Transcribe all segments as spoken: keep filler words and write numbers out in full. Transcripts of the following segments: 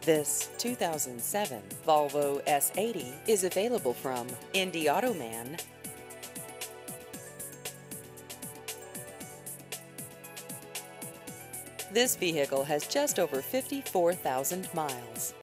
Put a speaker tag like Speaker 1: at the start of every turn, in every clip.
Speaker 1: This two thousand seven Volvo S eighty is available from Indy Automan. This vehicle has just over fifty-four thousand miles.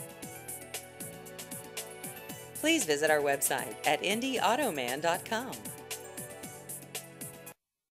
Speaker 1: Please visit our website at indy automan dot com.